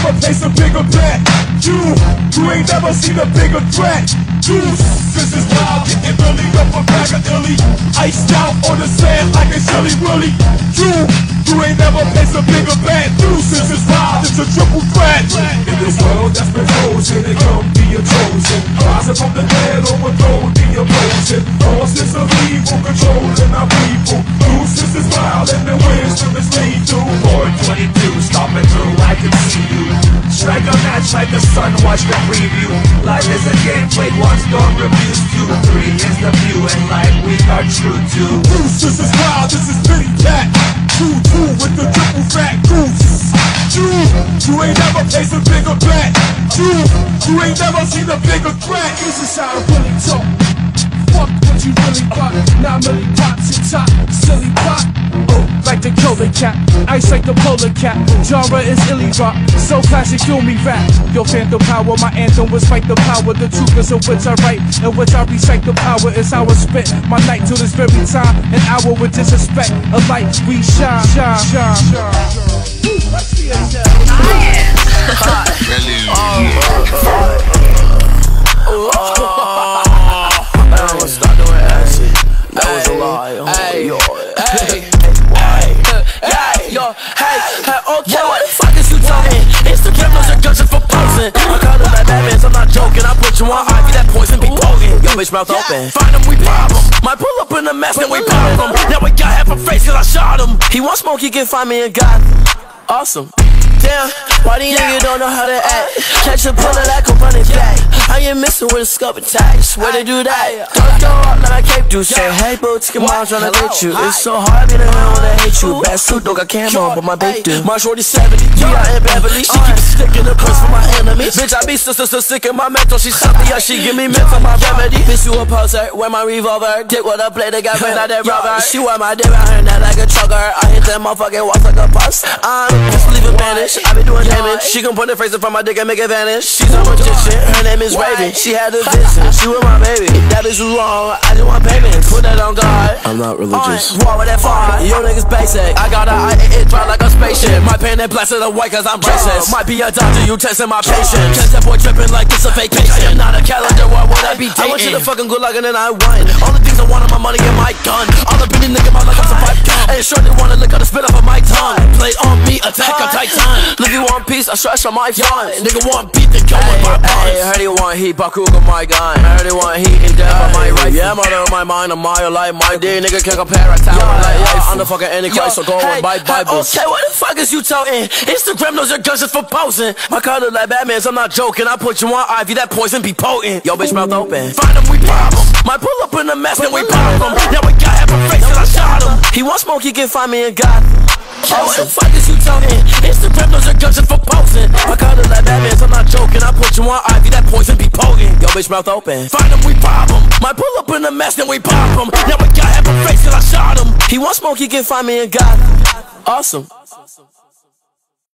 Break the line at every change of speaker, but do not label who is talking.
never place a bigger bet. You ain't never seen a bigger threat. This is wild, getting really up a bag of illy. Iced out on the sand like a Shelly Willy. You ain't never placed a bigger bet. This is wild, it's a triple threat. In this world that's been frozen, it come be a chosen. Rising from the dead, overthrow the opposing. Forces of evil, controlling our people. This is wild and the wisdom is lethal. 422, stomping through, I can see you. Strike a match like the sun, watch the preview. Life is a game played once, don't refuse to. 3 is the view, and life we are true to. This is wild, this is Billy Cat. 2-2 with the triple fat goose. You ain't never placed a bigger bet. You ain't never seen a bigger threat.
This is how I really talk. Fuck what you really got. 9 million pops and top, silly pop. Oh, like the Kola cat, ice like the polar cat. Genre is illy rock, so classic, feel me rap. Yo, phantom power, my anthem was fight the power. The truth is in which I write, in which I recite the power is how I spit. My night till this very time, an hour with disrespect. A light, we shine, shine, shine, shine. Let's see it now.
I don't start doing acid. That was a lie. Okay, what the fuck is you talking? Instagram knows your guns are for posing. I call it like Batman, I'm not joking. I put you on ivy, that poison be potent. Yo, bitch, mouth open. Find them, we pop them. Might pull up in the mess, then we pop them. Now we got half a face, cause I shot him. He want smoke, he can find me and got awesome. Damn, why these niggas don't know how to act? Catch a puller like a running back. I ain't missing with a scope attached. Where they do that? Don't go up like I cape do. Say, hey, boo, your mom tryna hit you. It's so hard being around when I hate you. Bad suit, don't got cam on, but my bait do. My shorty 70, G.I. and Beverly. She keep sticking the purse for my enemies. Bitch, I be so sick in my mental. She suck me, yeah, she give me mental, my remedy. Bitch, you a poser, wear my revolver. Dick with a play, they got ran out that rubber. She wear my dick around her neck like a trucker. I hit that motherfucking walk like a bus. I'm just leaving vanish. I be doing damage. She gon' put the face in front of my dick and make it vanish. She's a magician, her name is Raven. She had a vision, she was my baby. That bitch was wrong, I just want payments. Put that on God. I'm not religious. War with that fire, yo niggas basic. I got it dry like a spaceship. My pain that blasted the white cause I'm racist. Might be a doctor, you testing my patience. Catch that boy tripping like it's a vacation. Not a calendar, why would I be dating? I want you to fucking good luck and then I won. All the things I want are my money and my gun. All the bitches nigga my luck, I'm survived gun. And sure they wanna lick out the spit off of my tongue. Play on me, attack a titan. Live you one piece, I stretch on my funds. Nigga want beat, then kill with my buns. Heard he want heat, Bakuga my gun. Heard he want heat and death by my right. Yeah, I'm out of my mind, I'm my life, my day. Nigga can't compare a tower like life. I'm the fucking Antichrist, so go and buy Bibles. Okay, what the fuck is you talking? Instagram knows your guns just for posing. My car look like Batman, so I'm not joking. I put you on ivy, that poison be potent. Yo, bitch, mouth open. Find them, we pop them. Might pull up in the mess, then we pop them. Now we got half a face, cause I shot him. He want smoke, he can find me and got awesome. What the fuck is you talking? Instagram knows your guns just for posing. My car look like Batman, so I'm not joking. I put you on ivy, that poison be potent. Yo, bitch, mouth open. Find them, we pop them. Might pull up in the mess, then we pop them. Now we got half a face, cause I shot him. He want smoke, he can find me and got awesome.